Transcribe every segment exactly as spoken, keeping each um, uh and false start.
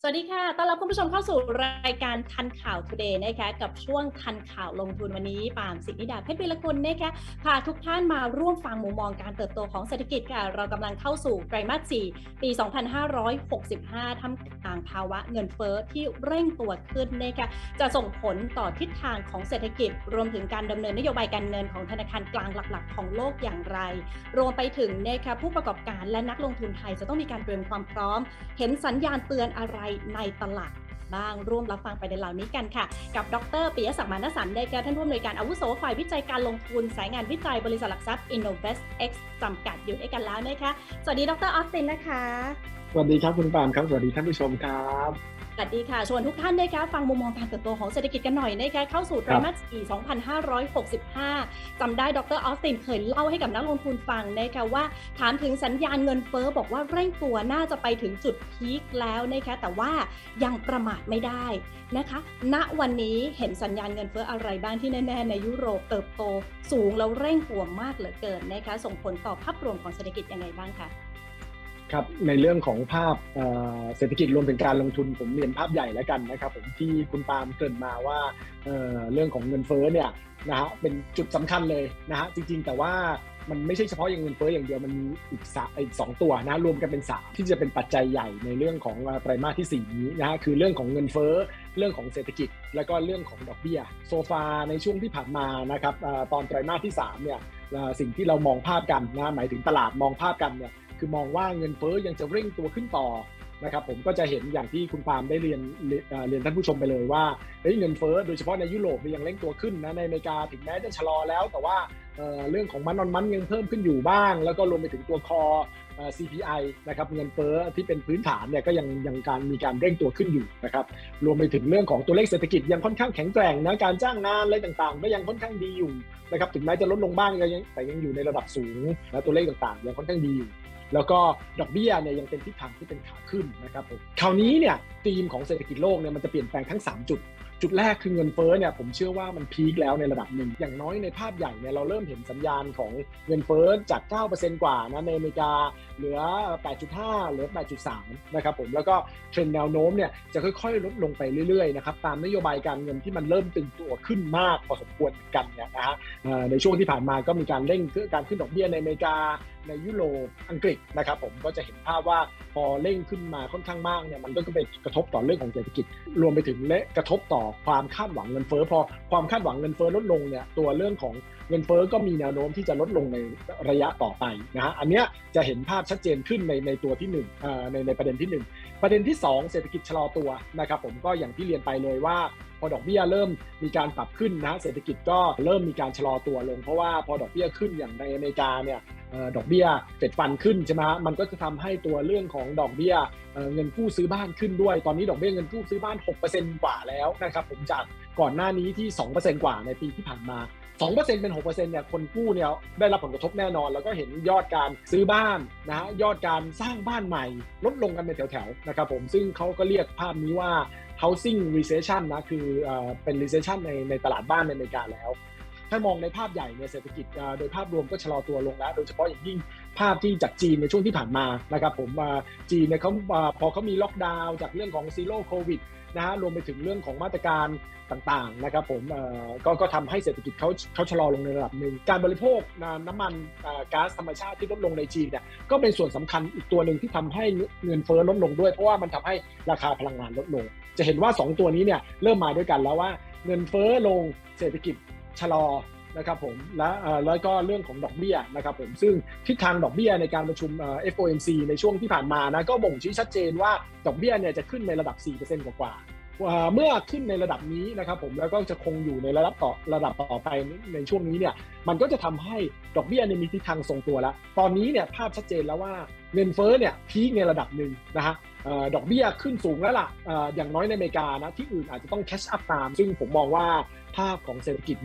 สวัสดีค่ะต้อนรับคุณผู้ชมเข้าสู่รายการทันข่าว Today นะคะกับช่วงทันข่าวลงทุนวันนี้ปามสิทธิดาเพชรวีรกุลนะคะพาทุกท่านมาร่วมฟังมุมมองการเติบโตของเศรษฐกิจค่ะเรากำลังเข้าสู่ไตรมาสสี่ปีสองพันห้าร้อยหกสิบห้าท่ามกลางภาวะเงินเฟ้อที่เร่งตัวขึ้นนะคะจะส่งผลต่อทิศทางของเศรษฐกิจรวมถึงการดำเนินนโยบายการเงินของธนาคารกลางหลักๆของโลกอย่างไรรวมไปถึงนะคะผู้ประกอบการและนักลงทุนไทยจะต้องมีการเตรียมความพร้อมเห็นสัญญาณเตือนอะไรในตลาดบ้างร่วมรับฟังประเด็นเหล่านี้กันค่ะกับดร.ปิยศักดิ์ มานสันต์นะคะท่านผู้อำนวยการอาวุโสฝ่ายวิจัยการลงทุนสายงานวิจัยบริษัทหลักทรัพย์ InnovestX จำกัดอยู่ด้วยกันแล้วนะคะสวัสดีดร.ออสตินนะคะสวัสดีครับคุณปามครับสวัสดีท่านผู้ชมครับสวัสดีค่ะชวนทุกท่านนะคะฟังมุมมองการเติบโตของเศรษฐกิจกันหน่อยนะคะเข้าสู่ไตรมาสสี่สองพันห้าร้อยหกสิบห้าจำได้ดร.ออสตินเคยเล่าให้กับนักลงทุนฟังนะคะว่าถามถึงสัญญาณเงินเฟ้อบอกว่าเร่งตัวน่าจะไปถึงจุดพีคแล้วนะคะแต่ว่ายังประมาทไม่ได้นะคะณวันนี้เห็นสัญญาณเงินเฟ้ออะไรบ้างที่แน่ๆในยุโรปเติบโตสูงแล้วเร่งตัวมากเหลือเกินนะคะส่งผลต่อภาพรวมของเศรษฐกิจยังไงบ้างคะครับในเรื่องของภาพเศรษฐกิจรวมถึงการลงทุนผมเรียนภาพใหญ่แล้วกันนะครับผมที่คุณปาล์มเกริ่นมาว่า เ, เรื่องของเงินเฟ้อเนี่ยนะฮะเป็นจุดสำคัญเลยนะฮะจริงๆแต่ว่ามันไม่ใช่เฉพาะอย่างเงินเฟ้ออย่างเดียวมันมีอีกอีกสองตัวนะรวมกันเป็นสามที่จะเป็นปัจจัยใหญ่ในเรื่องของไตรมาสที่สี่นี้นะฮะคือเรื่องของเงินเฟ้อเรื่องของเศรษฐกิจแล้วก็เรื่องของดอกเบี้ยโซฟาในช่วงที่ผ่านมานะครับตอนไตรมาสที่สามเนี่ยสิ่งที่เรามองภาพกันนะหมายถึงตลาดมองภาพกันเนี่ยคือมองว่าเงินเฟ้อยังจะเร่งตัวขึ้นต่อนะครับผมก็จะเห็นอย่างที่คุณปาล์มได้เรียนเรียนท่านผู้ชมไปเลยว่าเงินเฟ้อโดยเฉพาะในยุโรปยังเร่งตัวขึ้นนะในอเมริกาถึงแม้จะชะลอแล้วแต่ว่าเรื่องของมันนอนมันยังเพิ่มขึ้นอยู่บ้างแล้วก็รวมไปถึงตัวคอ ซี พี ไอ นะครับเงินเฟ้อที่เป็นพื้นฐานเนี่ยก็ยังยังการมีการเร่งตัวขึ้นอยู่นะครับรวมไปถึงเรื่องของตัวเลขเศรษฐกิจยังค่อนข้างแข็งแกร่งนะการจ้างงานอะไรต่างๆก็ยังค่อนข้างดีอยู่นะครับถึงแม้จะลดลงบ้างแต่ยังอยู่ในระดับสูงและตัวเลขต่างๆยังค่อนข้างดีอยู่แล้วก็ดอกเบี้ยเนี่ยยังเป็นทิศทางที่เป็นขาขึ้นนะครับผมคราวนี้เนี่ยธีมของเศรษฐกิจโลกเนี่ยมันจะเปลี่ยนแปลงทั้งสามจุดจุดแรกคือเงินเฟ้อเนี่ยผมเชื่อว่ามันพีคแล้วในระดับหนึ่งอย่างน้อยในภาพใหญ่เนี่ยเราเริ่มเห็นสัญญาณของเงินเฟ้อจาก เก้าเปอร์เซ็นต์ กว่านะในอเมริกาเหลือ แปดจุดห้า เหลือ แปดจุดสาม นะครับผมแล้วก็เทรนด์แนวโน้มเนี่ยจะค่อยๆลดลงไปเรื่อยๆนะครับตามนโยบายการเงินที่มันเริ่มตึงตัวขึ้นมากพอสมควรกันเนี่ยนะฮะในช่วงที่ผ่านมาก็มีการเร่งการขึ้นดอกเบี้ยในอเมริกาในยุโรปอังกฤษนะครับผมก็จะเห็นภาพว่าพอเร่งขึ้นมาค่อนข้างมากเนี่ยมันก็ไปกระทบต่อเรื่องของเศรษฐกิจรวมไปถึงและกระทบต่อความคาดหวังเงินเฟ้อพอความคาดหวังเงินเฟ้อลดลงเนี่ยตัวเรื่องของเงินเฟ้อก็มีแนวโน้มที่จะลดลงในระยะต่อไปนะฮะอันเนี้ยจะเห็นภาพชัดเจนขึ้นในในตัวที่หนึ่งอ่าในในประเด็นที่หนึ่งประเด็นที่สองเศรษฐกิจชะลอตัวนะครับผมก็อย่างที่เรียนไปเลยว่าพอดอกเบี้ยเริ่มมีการปรับขึ้นนะเศรษฐกิจก็เริ่มมีการชะลอตัวลงเพราะว่าพอดอกเบี้ยขึ้นอย่างในอเมริกาเนี่ยดอกเบี้ยเฟดฟันขึ้นใช่ไหมมันก็จะทำให้ตัวเรื่องของดอกเบี้ยเงินกู้ซื้อบ้านขึ้นด้วยตอนนี้ดอกเบี้ยเงินกู้ซื้อบ้าน หกเปอร์เซ็นต์ กว่าแล้วนะครับผมจากก่อนหน้านี้ที่ สองเปอร์เซ็นต์ กว่าในปีที่ผ่านมา สองเปอร์เซ็นต์ เป็น หกเปอร์เซ็นต์ เนี่ยคนกู้เนี่ยได้รับผลกระทบแน่นอนแล้วก็เห็นยอดการซื้อบ้านนะฮะยอดการสร้างบ้านใหม่ลดลงกันเป็นแถวๆนะครับผมซึ่งเขาก็เรียกภาพนี้ว่า housing recession นะคือเอ่อเป็น recession ในในตลาดบ้านในอเมริกาแล้วถ้ามองในภาพใหญ่เนี่ยเศรษฐกิจโดยภาพรวมก็ชะลอตัวลงแล้วโดยเฉพาะอย่างยิ่งภาพที่จากจีนในช่วงที่ผ่านมานะครับผมจีนเนี่ยเขาพอเขามีล็อกดาวน์จากเรื่องของซีโร่โควิดนะฮะรวมไปถึงเรื่องของมาตรการต่างๆนะครับผมก็ก็ทำให้เศรษฐกิจเขาเขาชะลอลงในระดับหนึ่งการบริโภคน้ำมันก๊าซธรรมชาติที่ลดลงในจีนเนี่ยก็เป็นส่วนสำคัญอีกตัวหนึ่งที่ทำให้เงินเฟ้อลดลงด้วยเพราะว่ามันทำให้ราคาพลังงานลดลงจะเห็นว่าสองตัวนี้เนี่ยเริ่มมาด้วยกันแล้วว่าเงินเฟ้อลงเศรษฐกิจชะลอนะครับผมและแล้วก็เรื่องของดอกเบี้ยนะครับผมซึ่งทิศทางดอกเบี้ยในการประชุม เอฟ โอ เอ็ม ซี ในช่วงที่ผ่านมานะก็บ่งชี้ชัดเจนว่าดอกเบี้ยเนี่ยจะขึ้นในระดับ สี่เปอร์เซ็นต์ กว่าๆเมื่อขึ้นในระดับนี้นะครับผมแล้วก็จะคงอยู่ในระดับต่อระดับต่อไปในช่วงนี้เนี่ยมันก็จะทำให้ดอกเบี้ยในมีทิศทางทรงตัวแล้วตอนนี้เนี่ยภาพชัดเจนแล้วว่าเงินเฟ้อเนี่ยพีคในระดับหนึ่งนะฮะดอกเบี้ยขึ้นสูงแล้วล่ะอย่างน้อยในอเมริกานะที่อื่นอาจจะต้องแคชอัพตามซึ่งผมมองว่าภาพของเศรษฐกิจเนี่ย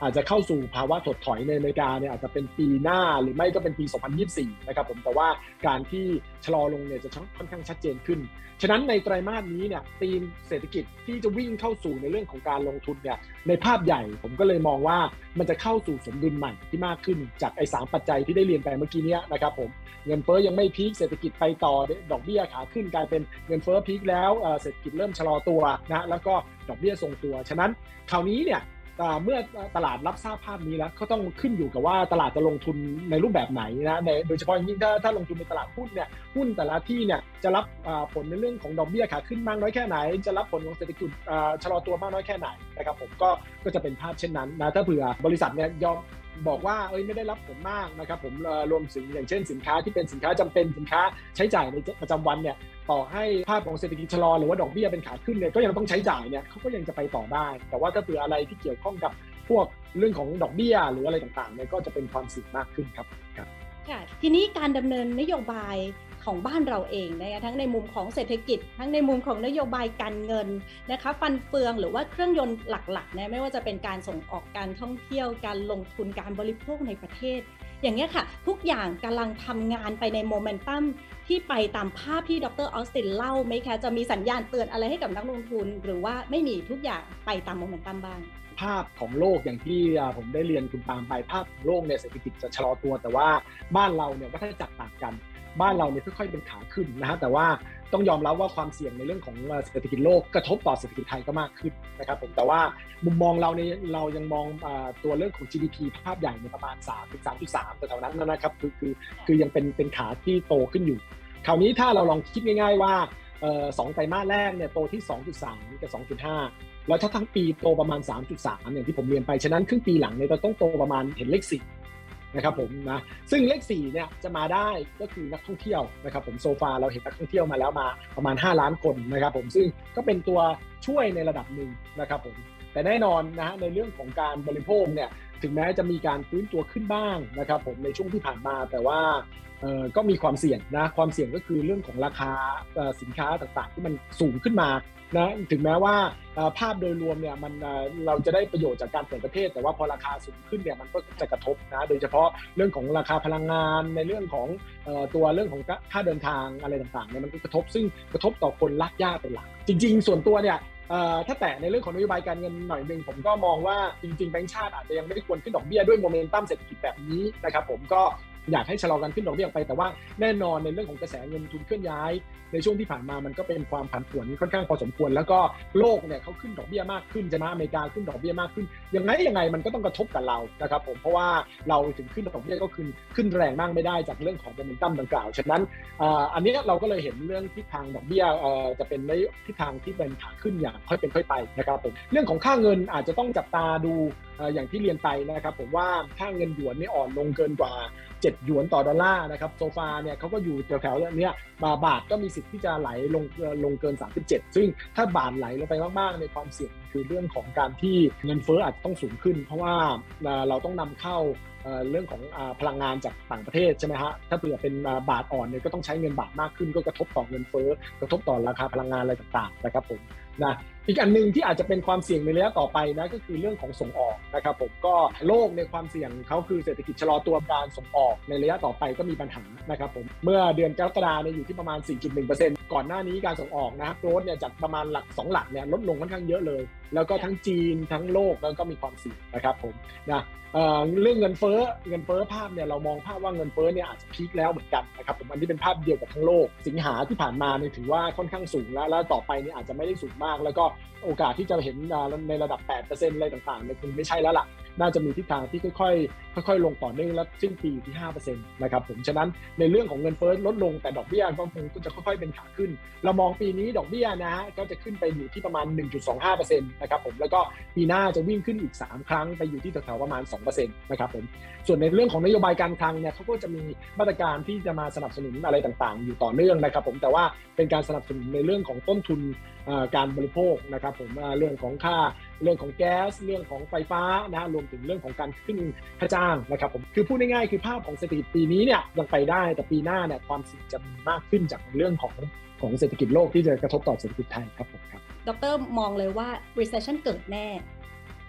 อาจจะเข้าสู่ภาวะถดถอยในอเมริกาเนี่ยอาจจะเป็นปีหน้าหรือไม่ก็เป็นปีสองพันยี่สิบสี่นะครับผมแต่ว่าการที่ชะลอลงเนี่ยจะค่อนข้างชัดเจนขึ้นฉะนั้นในไตรมาสนี้เนี่ยธีมเศรษฐกิจที่จะวิ่งเข้าสู่ในเรื่องของการลงทุนเนี่ยในภาพใหญ่ผมก็เลยมองว่ามันจะเข้าสู่สมดุลใหม่ที่มากขึ้นจากไอ้สามปัจจัยที่ได้เรียนไปเมื่อกี้นี้นะครับผมเงินเฟ้อยังไม่พีคเศรษฐกิจไปต่อดอกเบี้ยขาขึ้นกลายเป็นเงินเฟ้อพีคแล้วเศรษฐกิจเริ่มชะลอตัวนะแล้วก็ดอกเบี้ยทรงตัวฉะนั้นคราวนี้เนี่ยเมื่อตลาดรับทราบภาพนี้แล้วก็ต้องขึ้นอยู่กับว่าตลาดจะลงทุนในรูปแบบไหนนะในโดยเฉพาะอย่างยิ่งถ้าถ้าลงทุนในตลาดหุ้นเนี่ยหุ้นแต่ละที่เนี่ยจะรับผลในเรื่องของดอกเบี้ยขาขึ้นมากน้อยแค่ไหนจะรับผลของเศรษฐกิจชะลอตัวมากน้อยแค่ไหนนะครับผมก็ก็จะเป็นภาพเช่นนั้นนะถ้าเผื่อบริษัทเนี่ยยอมบอกว่าเอ้ยไม่ได้รับผลมากนะครับผมรวมถึงอย่างเช่นสินค้าที่เป็นสินค้าจำเป็นสินค้าใช้จ่ายในประจำวันเนี่ยต่อให้ภาพของเศรษฐกิจชะลอหรือว่าดอกเบี้ยเป็นขาขึ้นเนี่ยก็ยังต้องใช้จ่ายเนี่ยเขาก็ยังจะไปต่อได้แต่ว่าถ้าเผื่ออะไรที่เกี่ยวข้องกับพวกเรื่องของดอกเบี้ยหรืออะไรต่างๆเนี่ยก็จะเป็นความเสี่ยงมากขึ้นครับครับค่ะทีนี้การดำเนินนโยบายของบ้านเราเองนะคะทั้งในมุมของเศรษฐกิจทั้งในมุมของนโยบายการเงินนะคะฟันเฟืองหรือว่าเครื่องยนต์หลักๆนะไม่ว่าจะเป็นการส่งออกการท่องเที่ยวการลงทุนการบริโภคในประเทศอย่างนี้ค่ะทุกอย่างกำลังทำงานไปในโมเมนตัมที่ไปตามภาพที่ดร.ออสตินเล่าไหมคะจะมีสัญญาณเตือนอะไรให้กับนักลงทุนหรือว่าไม่มีทุกอย่างไปตามโมเมนตัมบ้างภาพของโลกอย่างที่ผมได้เรียนคุณปาล์มไปภาพของโลกเนี่ยเศรษฐกิจจะชะลอตัวแต่ว่าบ้านเราเนี่ยวัฏจักรต่างกันบ้านเราเนี่ยค่อยๆเป็นขาขึ้นนะฮะแต่ว่าต้องยอมรับว่าความเสี่ยงในเรื่องของเศรษฐกิจโลกกระทบต่อเศรษฐกิจไทยก็มากขึ้นนะครับผมแต่ว่ามุมมองเราเนี่ยเรายังมองตัวเรื่องของ จี ดี พี ภาพใหญ่ในประมาณ สามถึงสามจุดสาม แต่แถวนั้นนะครับคือคือคือยังเป็นเป็นขาที่โตขึ้นอยู่คราวนี้ถ้าเราลองคิดง่ายๆว่าสองไตรมาสแรกเนี่ยโตที่ สองจุดสาม กับ สองจุดห้าแล้วถ้าทั้งปีโตประมาณ สามจุดสาม อย่างที่ผมเรียนไปฉะนั้นครึ่งปีหลังเนี่ยเราต้องโตประมาณเห็นเลขสี่นะครับผมนะซึ่งเลขสี่เนี่ยจะมาได้ก็คือนักท่องเที่ยวนะครับผมโซฟาเราเห็นนักท่องเที่ยวมาแล้วมาประมาณห้าล้านคนนะครับผมซึ่งก็เป็นตัวช่วยในระดับหนึ่งนะครับผมแต่แน่นอนนะฮะในเรื่องของการบริโภคเนี่ยถึงแม้จะมีการฟื้นตัวขึ้นบ้างนะครับผมในช่วงที่ผ่านมาแต่ว่าก็มีความเสี่ยงนะความเสี่ยงก็คือเรื่องของราคาสินค้าต่างๆที่มันสูงขึ้นมานะถึงแม้ว่าภาพโดยรวมเนี่ยมันเราจะได้ประโยชน์จากการเปิดประเทศแต่ว่าพอราคาสูงขึ้นเนี่ยมันก็จะกระทบนะโดยเฉพาะเรื่องของราคาพลังงานในเรื่องของตัวเรื่องของค่าเดินทางอะไรต่างๆเนี่ยมันก็กระทบซึ่งกระทบต่อคนลากย่าเป็นหลักจริงๆส่วนตัวเนี่ยถ้าแตะในเรื่องของนโยบายการเงินหน่อยนึงผมก็มองว่าจริงๆแบงก์ชาติอาจจะยังไม่ได้ควรขึ้นดอกเบี้ยด้วยโมเมนตัมเศรษฐกิจแบบนี้นะครับผมก็อยากให้ชะลอการขึ้นดอกเบี้ยไปแต่ว่าแน่นอนในเรื่องของกระแสเงินทุนเคลื่อนย้ายในช่วงที่ผ่านมามันก็เป็นความผันผวนค่อนข้างพอสมควรแล้วก็โลกเนี่ยเขาขึ้นดอกเบี้ยมากขึ้นจะนะอเมริกาขึ้นดอกเบี้ยมากขึ้นยังไงยังไงมันก็ต้องกระทบกับเรานะครับผมเพราะว่าเราถึงขึ้นดอกเบี้ยก็ขึ้นขึ้นแรงมากไม่ได้จากเรื่องของโมเมนตัมดังกล่าวฉะนั้นอันนี้เราก็เลยเห็นเรื่องทิศทางดอกเบี้ยจะเป็นในทิศทางที่เป็นขาขึ้นอย่างค่อยเป็นค่อยไปนะครับผมเรื่องของค่าเงินอาจจะต้องจับตาดูอย่างที่เรียนไปนะครับผมว่าค่าเงินหยวนนี่อ่อนลงเกินกว่าเจ็ดหยวนต่อดอลลาร์นะครับโซฟาเนี่ยเขาก็อยู่แถวๆเนี้ยบาทก็มีสิทธิ์ที่จะไหลลงลงเกินสามสิบเจ็ดซึ่งถ้าบาทไหลลงไปมากๆในความเสี่ยงคือเรื่องของการที่เงินเฟ้ออาจจะต้องสูงขึ้นเพราะว่าเราต้องนำเข้าเรื่องของพลังงานจากต่างประเทศใช่ไหมฮะถ้าเผื่อเป็นบาทอ่อนเนี่ยก็ต้องใช้เงินบาทมากขึ้นก็กระทบต่อเงินเฟ้อกระทบต่อราคาพลังงานอะไรต่างๆนะครับผมนะอีกอันนึงที่อาจจะเป็นความเสี่ยงในระยะต่อไปนะก็คือเรื่องของส่งออกนะครับผมก็โลกในความเสี่ยงเขาคือเศรษฐกิจชะลอตัวการส่งออกในระยะต่อไปก็มีปัญหานะครับผมเมื่อเดือนกรกฎาคมเนี่ยอยู่ที่ประมาณ สี่จุดหนึ่งเปอร์เซ็นต์ ก่อนหน้านี้การส่งออกนะครับโกรทเนี่ยจากประมาณหลักสองหลักเนี่ยลดลงค่อนข้างเยอะเลยแล้วก็ทั้งจีนทั้งโลกแล้วก็มีความเสี่ยงนะครับผมนะเอ่อเรื่องเงินเฟ้อเงินเฟ้อภาพเนี่ยเรามองภาพว่าเงินเฟ้อเนี่ยอาจจะพีคแล้วเหมือนกันนะครับผมอันนี้เป็นภาพเดียวกับทั้งโลกสิงหาที่ผ่านมาเนี่ยถือว่าค่อนข้างสูงแล้วแล้วต่อไปเนี่ยอาจจะไม่ได้สูงมากแล้วก็โอกาสที่จะเห็นในระดับ แปดเปอร์เซ็นต์ อะไรต่างๆเนี่ยคงไม่ใช่แล้วล่ะน่าจะมีทิศทางที่ค่อยๆค่อยๆลงต่อเนื่องแล้วสิ้นปีอยู่ที่ ห้าเปอร์เซ็นต์ นะครับผมฉะนั้นในเรื่องของเงินเฟ้อลดลงแต่ดอกเบี้ยก็คงจะค่อยๆเป็นขาขึ้นเรามองปีนี้ดอกเบี้ยนะฮะก็จะขึ้นไปอยู่ที่ประมาณ หนึ่งจุดสองห้าเปอร์เซ็นต์ นะครับผมแล้วก็ปีหน้าจะวิ่งขึ้นอีกสามครั้งไปอยู่ที่แถวๆประมาณ สองเปอร์เซ็นต์ นะครับผมส่วนในเรื่องของนโยบายการคลังเนี่ยเขาก็จะมีมาตรการที่จะมาสนับสนุนอะไรต่างๆอยู่ต่อเนื่องนะครับผมแต่ว่าเป็นการสนับสนุนในเรื่องของต้นทุนการบริโภคนะครับผมเรื่องของค่าเรื่องของแก๊สเรื่องของไฟฟ้านะรวมถึงเรื่องของการขึ้นค่าจ้างนะครับผมคือพูดง่ายๆคือภาพของเศรษฐกิจปีนี้เนี่ยยังไปได้แต่ปีหน้าเนี่ยความเสี่ยงจะมีมากขึ้นจากเรื่องของของเศรษฐกิจโลกที่จะกระทบต่อเศรษฐกิจไทยครับผมครับดร.มองเลยว่า recession เกิดแน่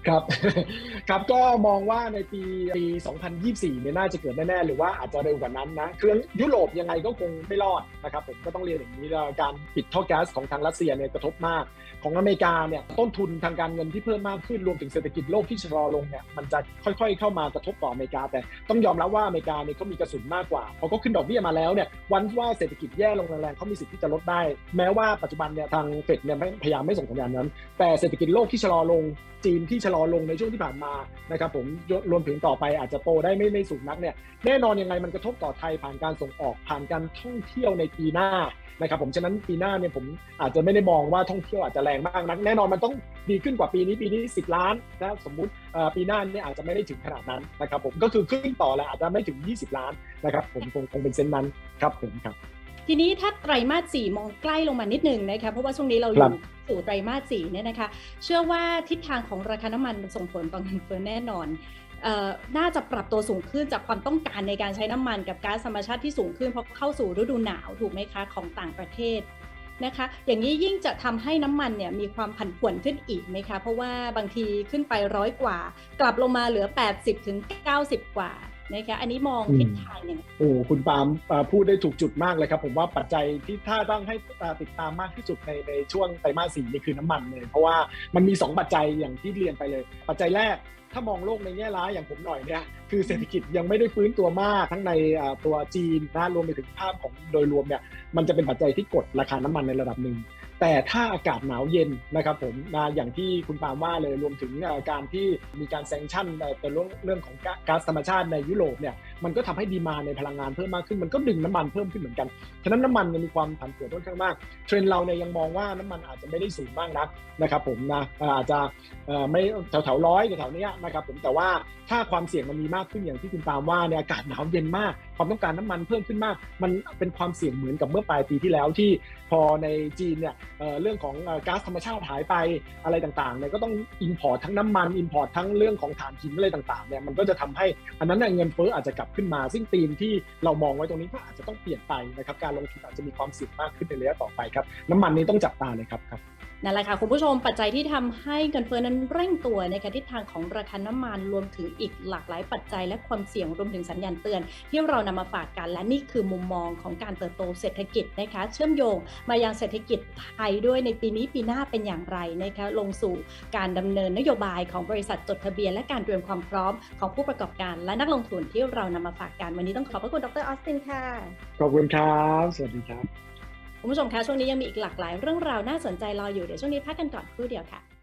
ครับ ครับก็มองว่าในปีปี สองพันยี่สิบสี่ เนี่ยน่าจะเกิดแน่ๆหรือว่าอาจจะเร็วกว่านั้นนะคือยุโรปยังไงก็คงไม่รอดนะครับผมก็ต้องเรียนอย่างนี้การปิดท่อแก๊สของทางรัสเซียเนี่ยกระทบมากของอเมริกาเนี่ยต้นทุนทางการเงินที่เพิ่มมากขึ้นรวมถึงเศรษฐกิจโลกที่ชะลอลงเนี่ยมันจะค่อยๆเข้ามากระทบต่ออเมริกาแต่ต้องยอมรับว่าอเมริกาเนี่ยเขามีกระสุนมากกว่าพอเขาขึ้นดอกเบี้ยมาแล้วเนี่ยวันว่าเศรษฐกิจแย่ลงแรงๆเขามีสิทธิ์ที่จะลดได้แม้ว่าปัจจุบันเนี่ยทางเฟดเนี่ยพยายามไม่ส่งสัญญาณนั้นแต่เศรษฐกิจโลกที่ชะลอลงจีนที่ชะลอลงในช่วงที่ผ่านมานะครับผมรวมถึงต่อไปอาจจะโตได้ไม่ไม่สูงนักเนี่ยแน่นอนยังไงมันกระทบต่อไทยผ่านการส่งออกผ่านการท่องเที่ยวในปีหน้านะครับผมฉะนั้นปีหน้าเนี่ยผมอาจจะไม่ได้มองว่าท่องเที่ยวอาจจะแรงมากนักแน่นอนมันต้องดีขึ้นกว่าปีนี้ปีนี้สิบล้านนะสมมุติปีหน้าเนี่ยอาจจะไม่ได้ถึงขนาดนั้นนะครับผมก็คือขึ้นต่อแล้วอาจจะไม่ถึงยี่สิบล้านนะครับผมคงคงเป็นเส้นนั้นครับผมครับทีนี้ถ้าไตรมาสสี่มองใกล้ลงมานิดนึงนะคะเพราะว่าช่วงนี้เราอยู่สู่ไตรมาสสี่เนี่ยนะคะเชื่อว่าทิศทางของราคาน้ำมันส่งผลต่อเงินเฟ้อแน่นอนเอ่อน่าจะปรับตัวสูงขึ้นจากความต้องการในการใช้น้ำมันกับก๊าซธรรมชาติที่สูงขึ้นเพราะเข้าสู่ฤดูหนาวถูกไหมคะของต่างประเทศนะคะอย่างนี้ยิ่งจะทำให้น้ำมันเนี่ยมีความผันผวนขึ้นอีกไหมคะเพราะว่าบางทีขึ้นไปร้อยกว่ากลับลงมาเหลือแปดสิบถึงเก้าสิบกว่านะคะอันนี้มองทิศทางยังไงโอ้คุณปาล์มพูดได้ถูกจุดมากเลยครับผมว่าปัจจัยที่ถ้าต้องให้ติดตามมากที่สุดในในช่วงไตรมาสสี่นี่คือน้ำมันเลยเพราะว่ามันมีสองปัจจัยอย่างที่เรียนไปเลยปัจจัยแรกถ้ามองโลกในแง่ร้ายอย่างผมหน่อยเนี่ยคือเศรษฐกิจยังไม่ได้ฟื้นตัวมากทั้งในตัวจีนนะรวมไปถึงภาพของโดยรวมเนี่ยมันจะเป็นปัจจัยที่กดราคาน้ำมันในระดับหนึ่งแต่ถ้าอากาศหนาวเย็นนะครับผมนะอย่างที่คุณปาล์มว่าเลยรวมถึงการที่มีการแซงชั่นเป็นเรื่องเรื่องของก๊าซธรรมชาติในยุโรปเนี่ยมันก็ทำให้ดีมานด์ในพลังงานเพิ่มมากขึ้นมันก็ดึงน้ำมันเพิ่มขึ้นเหมือนกันฉะนั้นน้ำมันมีความผันผวนค่อนข้างมากเทรนด์เราเนี่ยยังมองว่าน้ำมันอาจจะไม่ได้สูงมากนักนะครับผมนะอาจจะไม่แถวๆร้อยแถวๆนี้นะครับผมแต่ว่าถ้าความเสี่ยงมันมีมากขึ้นอย่างที่คุณปาล์มว่าเนี่ยอากาศหนาวเย็นมากความต้องการน้ำมันเพิ่มขึ้นมากมันเป็นความเสี่ยงเหมือนกับเมื่อปลายปีที่แล้วที่พอในจีนเนี่ยเรื่องของก๊าซธรรมชาติหายไปอะไรต่างๆเนี่ยก็ต้องอินพอร์ตทั้งน้ำมันอินพอร์ตทั้งเรื่องของถ่านหินอะไรต่างๆเนี่ยมันก็จะทำให้อันนั้นเงินเฟ้ออาจจะกลับขึ้นมาซึ่งธีมที่เรามองไว้ตรงนี้ก็อาจจะต้องเปลี่ยนไปนะครับการลงทุนอาจจะมีความเสี่ยงมากขึ้นในระยะต่อไปครับน้ำมันนี้ต้องจับตาเลยครับครับนั่นแหละค่ะคุณผู้ชมปัจจัยที่ทำให้เงินเฟ้อนั้นเร่งตัวในทิศทางของราคาน้ำมันรวมถึงอีกหลากหลายปัจจัยและความเสี่ยงรวมถึงสัญญาณเตือนที่เรานำมาฝากกันและนี่คือมุมมองของการเติบโตเศรษฐกิจนะคะเชื่อมโยงมายังเศรษฐกิจไทยด้วยในปีนี้ปีหน้าเป็นอย่างไรนะคะลงสู่การดำเนินนโยบายของบริษัทจดทะเบียนและการเตรียมความพร้อมของผู้ประกอบการและนักลงทุนที่เรานำมาฝากกันวันนี้ต้องขอบพระคุณดร.ออสตินค่ะขอบคุณครับสวัสดีครับคุณผู้ชมคะช่วงนี้ยังมีอีกหลากหลายเรื่องราวน่าสนใจรออยู่เดี๋ยวช่วงนี้พักกันก่อนครู่เดียวค่ะ